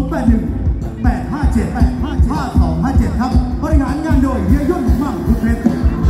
081-857-5257ครับบริหารงานโดยเฮียยุ่นมั่งคุณเพชร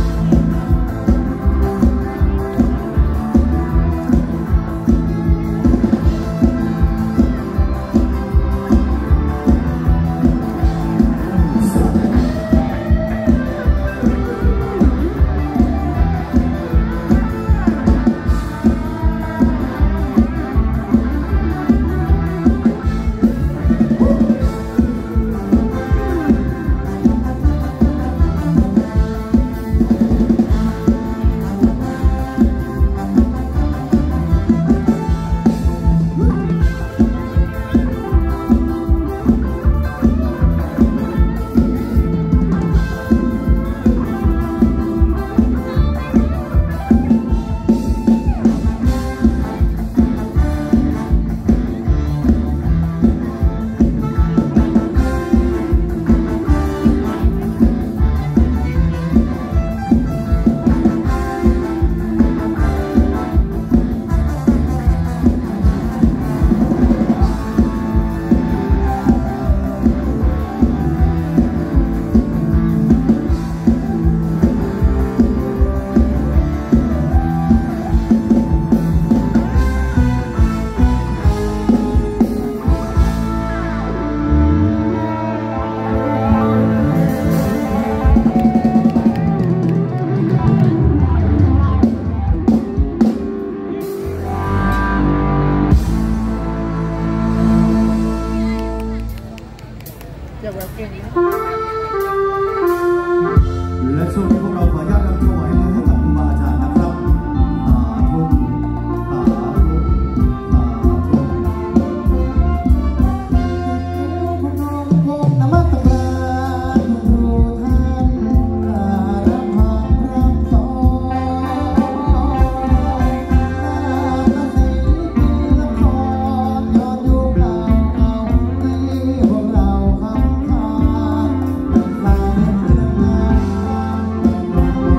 และช่วงนี้พวกเราขออนุญาตนำถวายเงินให้กับครูบาอาจารย์นะครับสาธุสาธุสาธุพงนมัสการครูท่านรับผ่านพระสอนนาศิลป์ละครย้อนยุคเก่าที่พวกเราคำขาดสร้างเรื่องงาน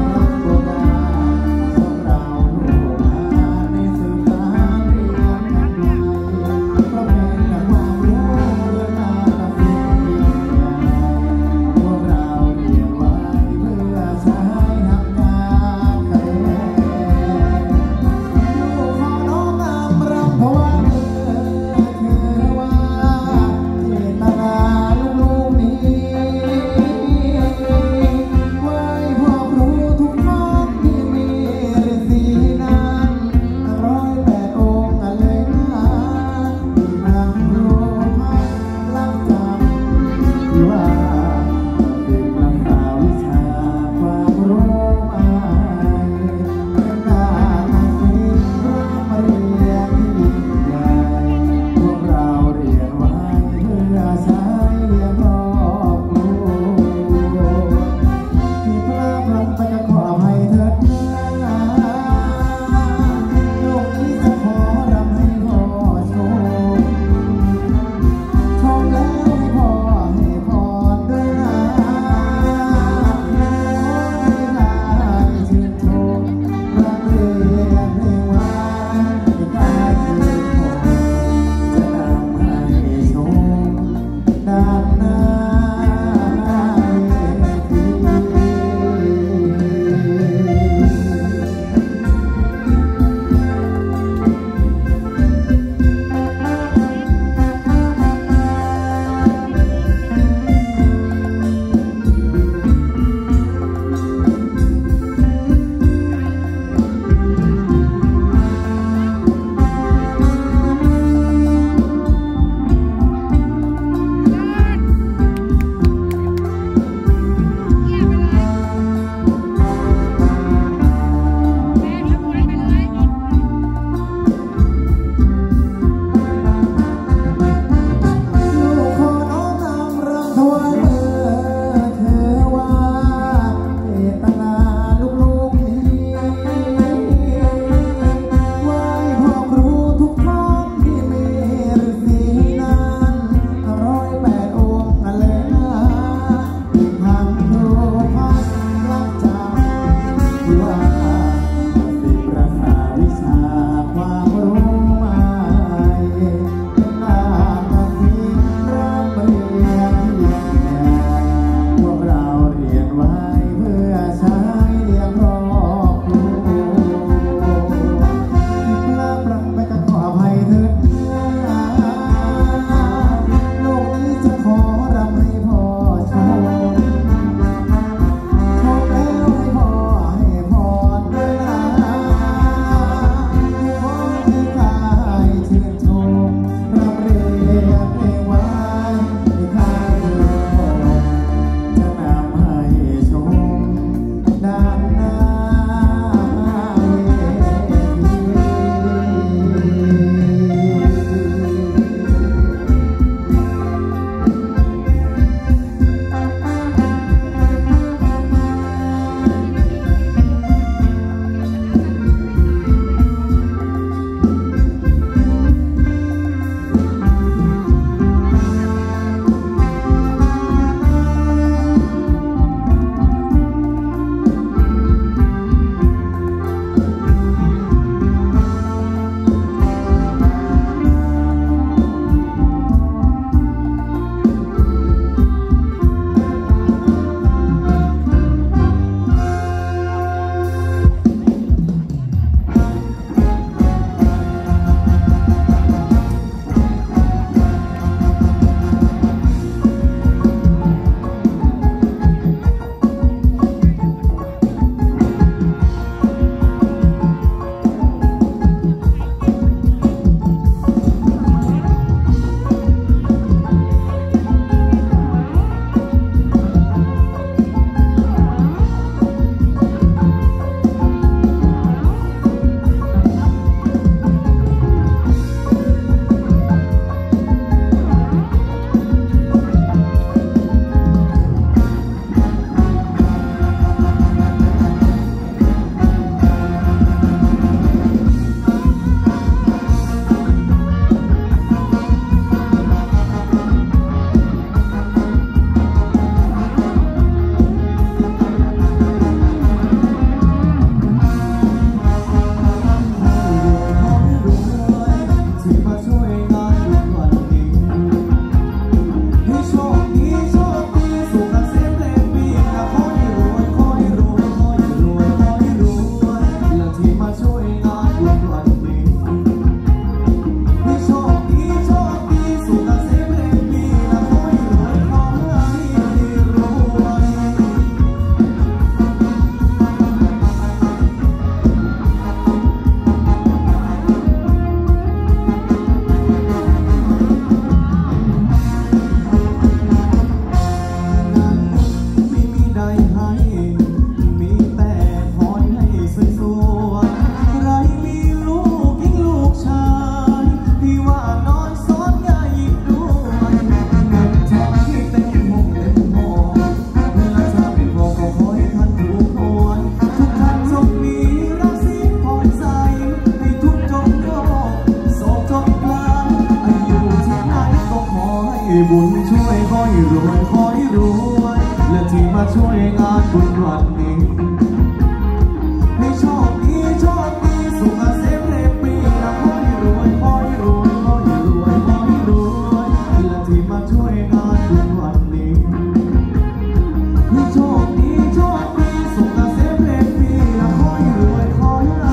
อยรวยคอยรวยและที่มาช่วยงานบุญวันนี้ให้โชคดีโชคดีสุขเกษมเรียบปีและคอยรวยคอยรวยคอยรวยคอยรวยและที่มาช่วยงานบุญวันนี้ให้โชคดีโชคดีสุขเกษมเรียบปีและคอยรวยคอยรวย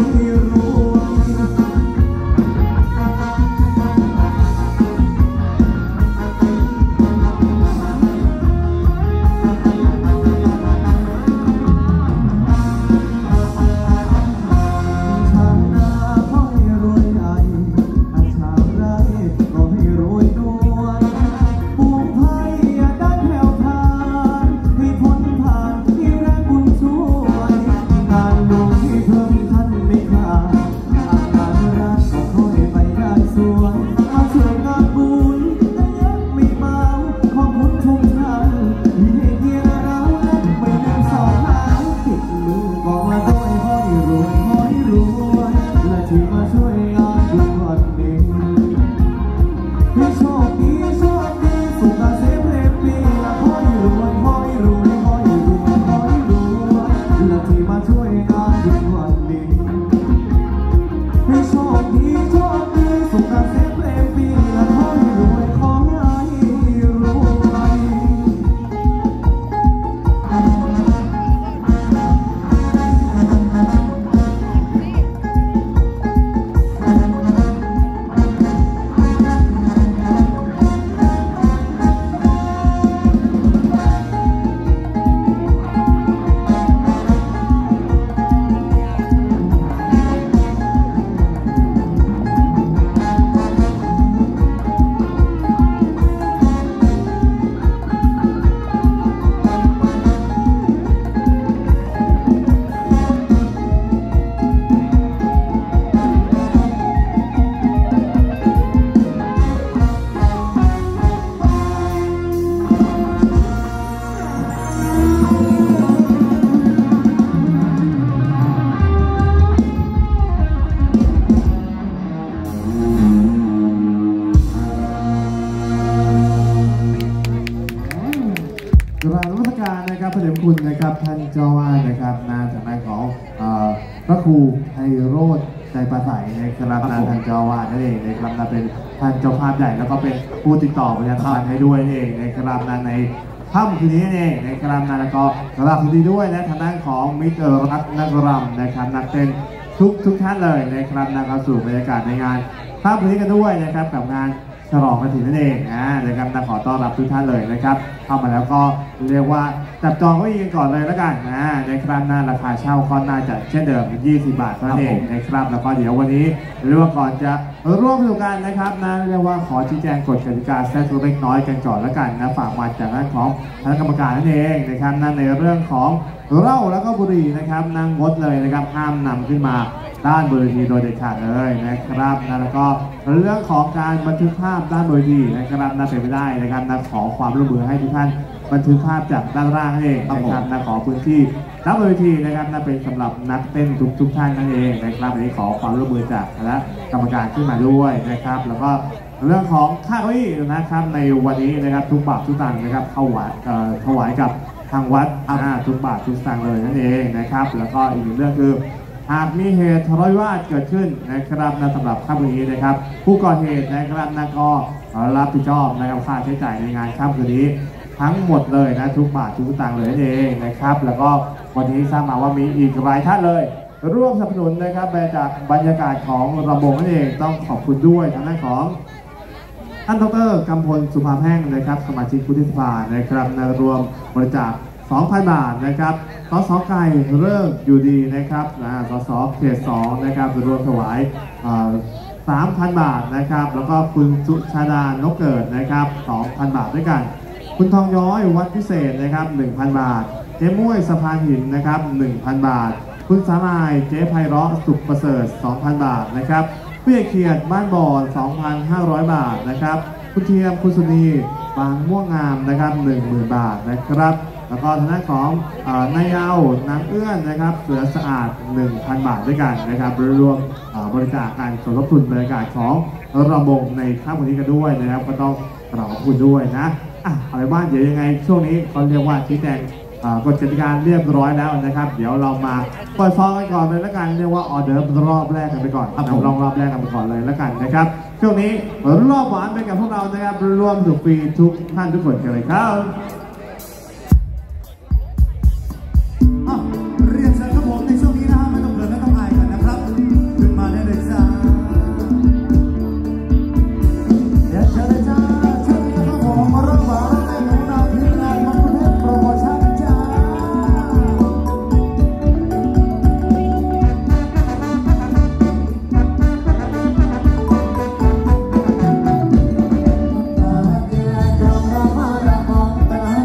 พระเดชคุณนะครับท่านเจ้าวาดนะครับนางจากนายของพระครูไพโรจน์ใจประใสนะครับนางท่านเจ้าวาดนั่นเองนะครับนางเป็นท่านเจ้าภาพใหญ่แล้วก็เป็นผู้ติดต่อประชาสัมพันธ์ให้ด้วยเองนะครับนางในค่ำคืนนี้เองนะครับนางแล้วก็สำหรับคืนนี้ด้วยนะทางด้านของมิตรรักนักรำนะครับนักเต้นทุกท่านเลยนะครับนางเข้าสู่บรรยากาศในงานค่ำคืนนี้กันด้วยนะครับกับงานฉลองกฐินนั่นเองนะครับขอต้อนรับทุกท่านเลยนะครับเข้ามาแล้วก็เรียกว่าจับจองเก้าอี้กันก่อนเลยแล้วกันนะครับราคาเช่าก็น่าจะเช่นเดิม20 บาทเท่านั้นเองนะครับแล้วก็เดี๋ยววันนี้เรื่องก่อนจะร่วมสนุกกันนะครับเรียกว่าขอชี้แจงกฎกติกาแทรกเล็กน้อยกันก่อนแล้วกันนะฝากมาจากด้านของคณะกรรมการนั่นเองนะครับในเรื่องของเหล้าแล้วก็บุหรี่นะครับนั่งงดเลยนะครับห้ามนำขึ้นมาด้านบนเวทีโดยเด็ดขาดเลยนะครับแล้วก็เรื่องของการบันทึกภาพด้านบนเวทีนะครับเป็นไปได้นะครับขอความร่วมมือให้ทุกท่านบันทึกภาพจากด้านล่างนั่นเองนะครับขอพื้นที่ด้านบนเวทีนะครับเป็นสำหรับนักเต้นทุกท่านนั่นเองนะครับอันนี้ขอความร่วมมือจากคณะกรรมการขึ้นมาด้วยนะครับแล้วก็เรื่องของค่าเก้าอี้นะครับในวันนี้นะครับทุกบาททุกตังค์นะครับถวายกับทางวัดทุกบาททุกสตางค์เลยนั่นเองนะครับแล้วก็อีกหนึ่งเรื่องคือหากมีเหตุทะเลาะวิวาทเกิดขึ้นนะครับสำหรับค่ำคืนนี้นะครับผู้ก่อเหตุนะครับก็รับผิดชอบนะครับค่าใช้จ่ายในงานค่ำคืนนี้ทั้งหมดเลยนะทุกบาททุกสตางค์เลยนั่นเองนะครับแล้วก็วันนี้ทราบมาว่ามีอีกหลายท่านเลยร่วมสนับสนุนนะครับจากบรรยากาศของระบบนั่นเองต้องขอบคุณด้วยทางด้านของท่านดร.กำพลสุภาแพ่งนะครับสมาชิกวุฒิสภานะครับรวมบริจาค 2,000 บาทนะครับสส.ไก่เลิกอยู่ดีนะครับสส.เขต 2นะครับรวมถวาย 3,000 บาทนะครับแล้วก็คุณสุชาดานกเกิดนะครับ 2,000 บาทด้วยกันคุณทองย้อยวัดพิเศษนะครับ 1,000 บาทเจ๊ม้วยสะพานหินนะครับ 1,000 บาทคุณสาลายเจ๊ไพเราะสุขประเสริฐ 2,000 บาทนะครับผู้ใหญ่เขียดบ้านบ่อ 2,500 บาทนะครับคุณเทียมคุณสุนีบางม่วงงามนะครับ 10,000 บาทนะครับแล้วก็ทางด้านของนายเยาว์นางเอื้อนนะครับเสือสะอาด 1,000 บาทด้วยกันนะครับรวมบริจาคการสมทบทุนบรรยากาศของระบบในค่ำวันนี้กันด้วยนะครับก็ต้องขอบคุณด้วยนะอะไรบ้างเดี๋ยวยังไงช่วงนี้เขาเรียกว่าชี้แจงกฎกติกาเรียบร้อยแล้วนะครับเดี๋ยวเรามาเปิดซองกันก่อนเลยแล้วกันเรียกว่าออเดอร์รอบแรกกันไปก่อนลองรอบแรกกันไปก่อนเลยแล้วกันนะครับช่วงนี้รอบหวานไปกับพวกเรานะครับร่วมสนุกฟรีทุกท่านทุกคนกันเลยครับเรียนเชิญครับผมในช่วงนี้นะไม่ต้องเขินไม่ต้องอายกันนะครับขึ้นมาได้เลยจ้าเรียนเชิญเลยจ้าช่วงนี้ครับผมมารับหวานในหนูนาทีมงานมาประเทศโปรโมชั่นจ้าเ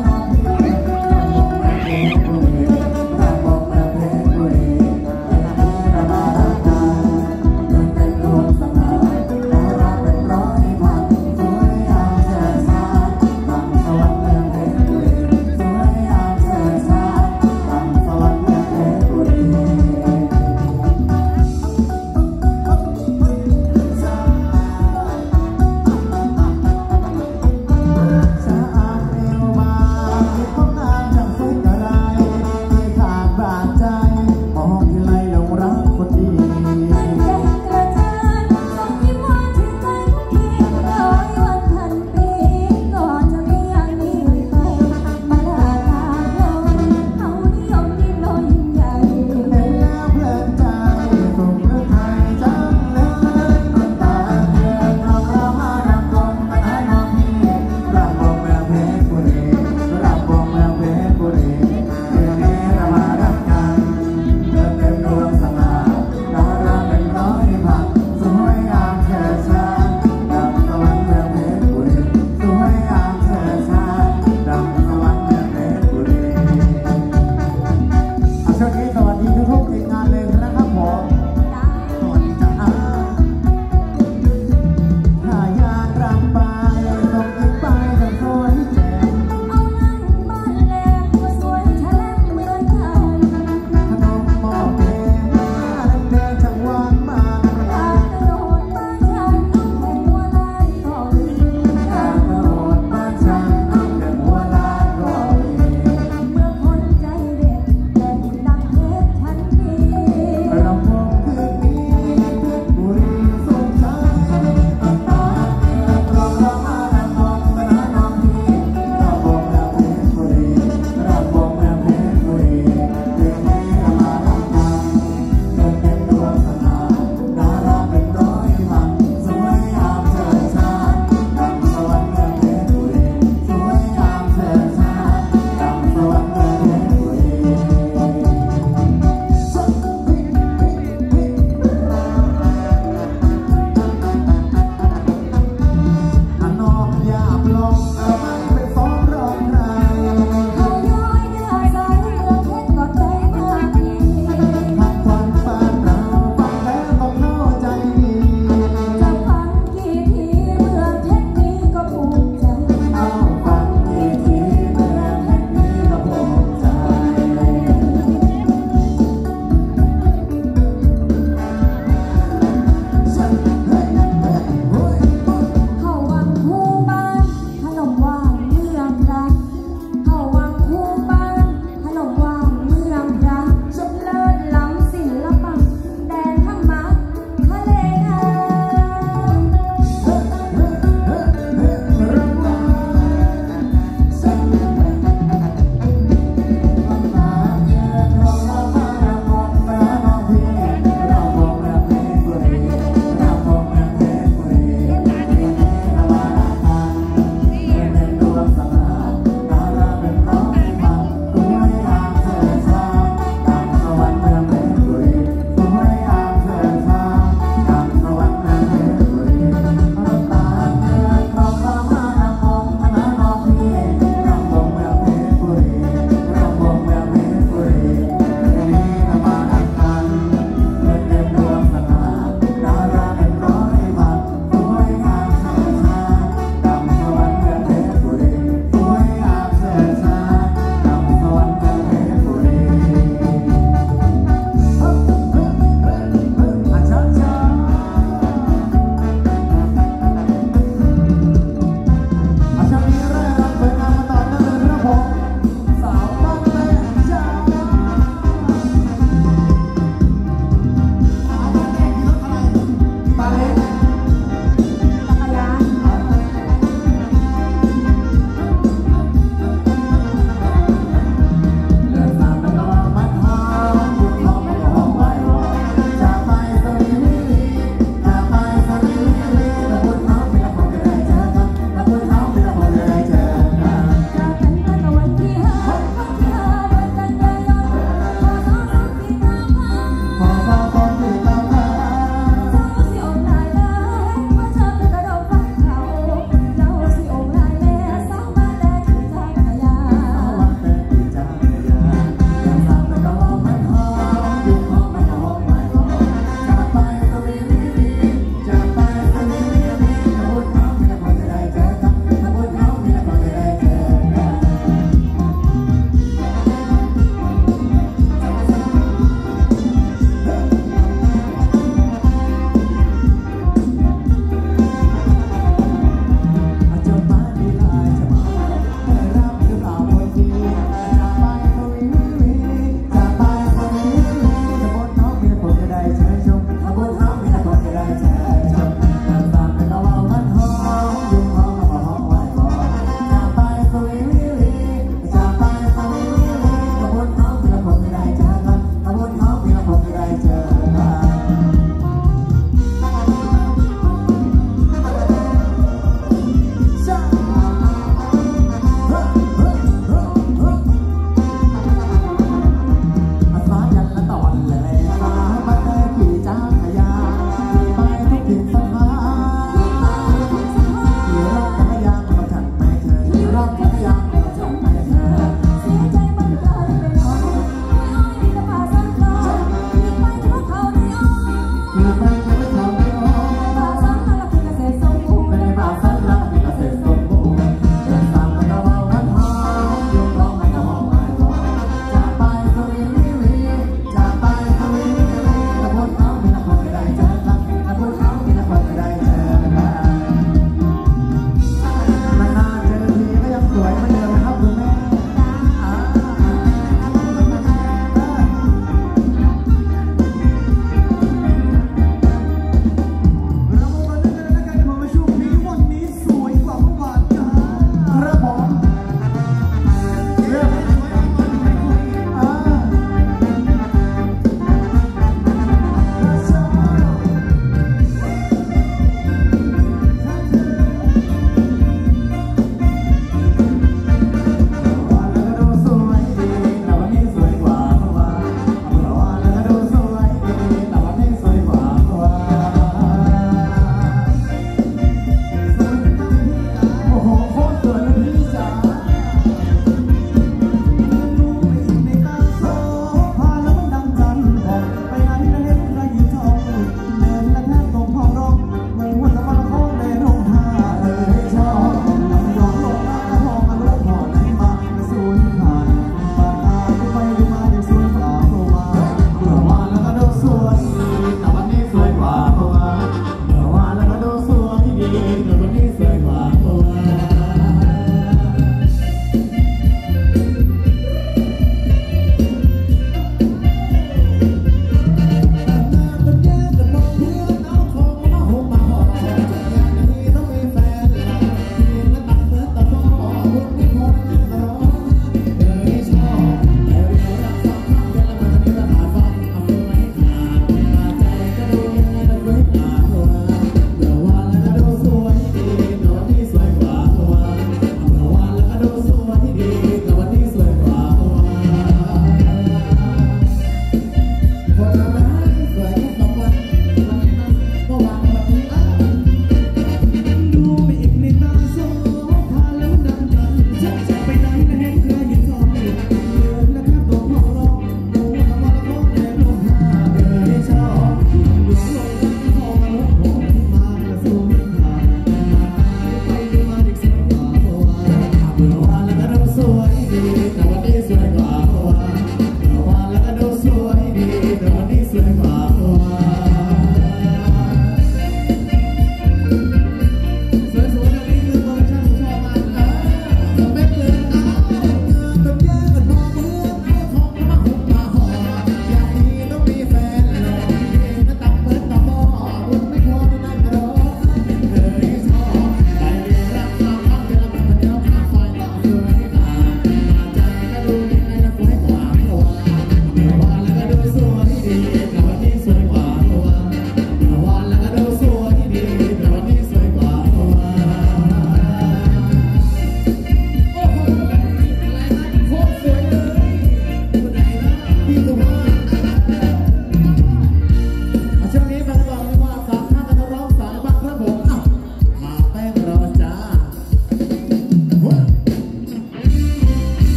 สวยๆแบบนี้คือโปรดักชั่นผมชอบมากสเปคเลย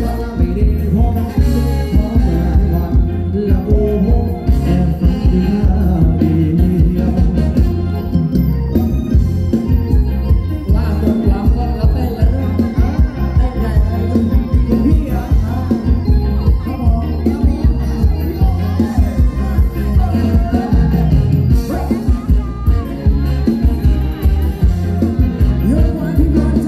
ว่าไม่ได้พบพอมาวันละโอ้โหแอบฝันอยู่หน้าเดียวว่าบนหวังก็เราเป็นละเรื่องไอ้ใหญ่คุณพี่อ่ะครับผมเยอะกว่าที่ควรจะ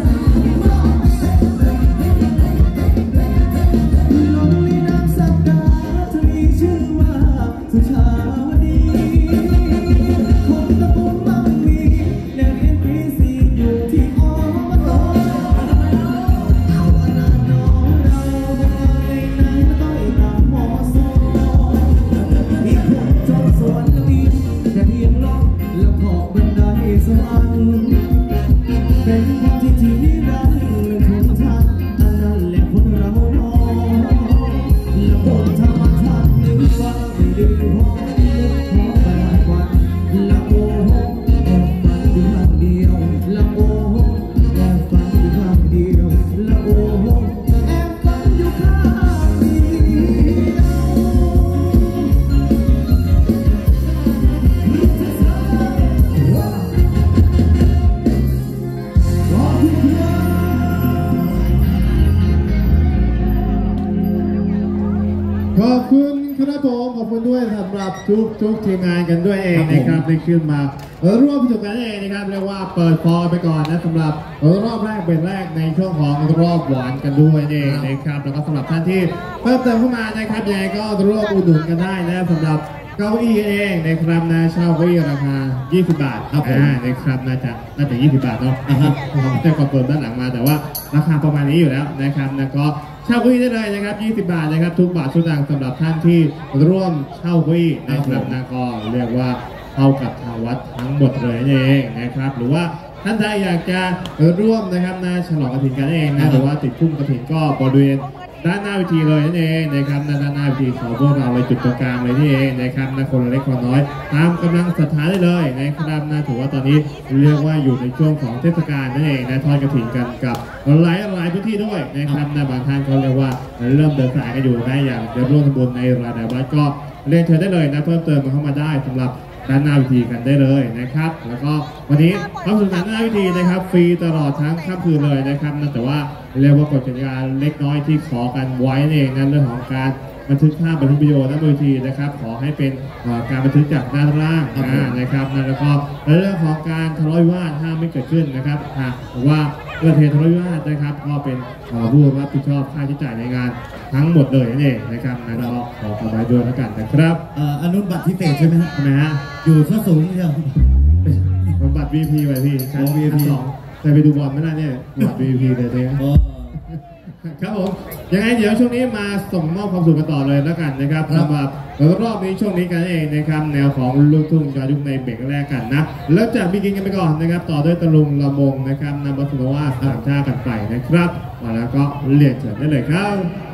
ขอบคุณครับผมขอบคุณด้วยสำหรับทุกทีมงานกันด้วยเองนะครับที่ขึ้นมาร่วมประชุมกันเองนะครับเรียกว่าเปิดฟอร์ไปก่อนนะสำหรับรอบแรกเป็นแรกในช่วงของรอบหวานกันด้วยเองนะครับแล้วก็สำหรับท่านที่เพิ่มเติมเข้ามานะครับยังไงก็ร่วมอุดหนุนกันได้นะสำหรับเก้าอี้เองนะครับนะเช่าเก้าอี้ราคา20 บาทครับนะครับน่าจะ20 บาทเนาะผมจะคอนเฟิร์มด้านหลังมาแต่ว่าราคาประมาณนี้อยู่แล้วนะครับแล้วก็เช่าเก้าอี้ได้เลยนะครับ20 บาทนะครับทุกบาททุกสตางค์สำหรับท่านที่ร่วมเช่าเก้าอี้นะครับนะก็เรียกว่าเข้ากับทางวัดทั้งหมดเลยเองนะครับหรือว่าท่านใดอยากจะร่วมนะครับนะฉลองกฐินกันเองนะหรือว่าติดพุ่มกฐินก็บริเวณด้านหน้าเวทีเลยนั่นเองนะครับด้านหน้าเวทีของพวกเราเลยจุดตรงกลางเลยนี่เองนะครับนะคนเล็กคนน้อยตามกำลังศรัทธาได้เลยนะครับนะถือว่าตอนนี้เรียกว่าอยู่ในช่วงของเทศกาลนั่นเองนะทอดกฐินกันกับหลายพื้นที่ด้วยนะครับนะบางท่านเขาเรียกว่าเริ่มเดินสายกันอยู่นะอย่างเดินร่วมทำบุญในหลายวัดก็เรียนเชิญได้เลยนะเพิ่มเติมเข้ามาได้สำหรับด้านหน้าวิธีกันได้เลยนะครับแล้วก็วันนี้เข้าสู่ด้านหน้าวิธีนะครับฟรีตลอดทั้งค่ำคืนเลยนะครับแต่ว่าเรียกว่ากฎกติกาเล็กน้อยที่ขอกันไว้เองนั่นเรื่องของการบันทึกภาพบันทึกวิดีโอหน้าวิธีนะครับขอให้เป็นการบันทึกจากด้านล่างนะครับแล้วก็เรื่องของการทะเลาะวิวาทห้ามไม่เกิดขึ้นนะครับหรือว่าเกิดเหตุทะเลาะวิวาทนะครับก็เป็นผู้รับผิดชอบค่าใช้จ่ายในงานทั้งหมดเลยนั่นเองนะครับแล้วก็ขอเอาไว้ด้วยแล้วกันนะครับอนุบัตรพิเศษใช่ไหมฮะทำไมฮะอยู่ข้อสูงใช่ไหมบัตร VIP ไปพี่ชั้น VIP แต่ไปดูบอลไม่ได้เนี่ยบัตร VIP เลยเนี่ยครับผมยังไงเดี๋ยวช่วงนี้มาส่งมอบความสุขกันต่อเลยแล้วกันนะครับสำหรับรอบนี้ช่วงนี้กันเองนะครับแนวของลูกทุ่งย้อนยุคในเบรกแรกกันนะแล้วจากบิ๊กกินกันไปก่อนนะครับต่อด้วยตะลุงละมงนะครับนำบัสโนวาสามชากันไปนะครับมาแล้วก็เรียนเชิญได้เลยครับ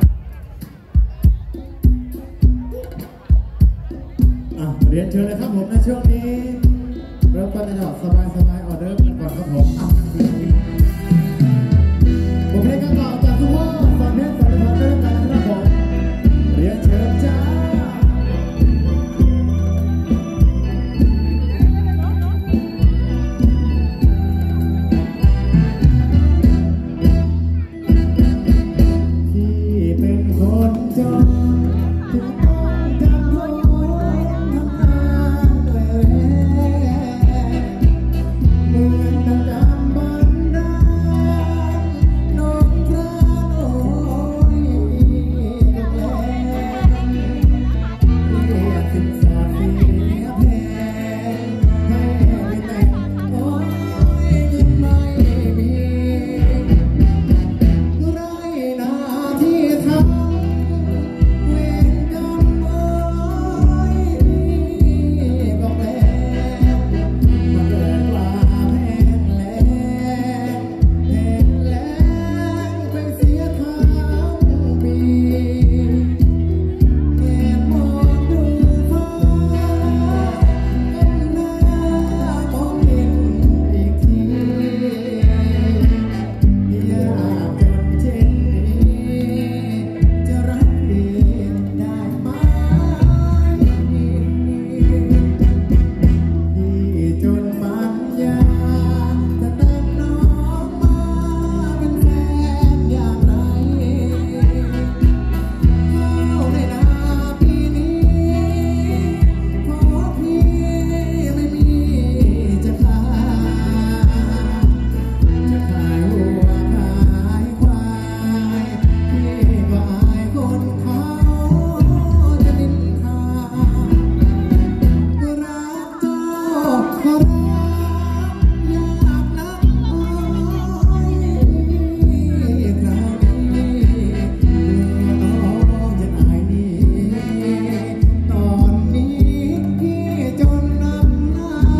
เรียนเชิญเลยครับผมในช่วงนี้เริ่มต้นในหยอดสบายออเดอร์กันก่อนครับผมผมเพลงกันต่อ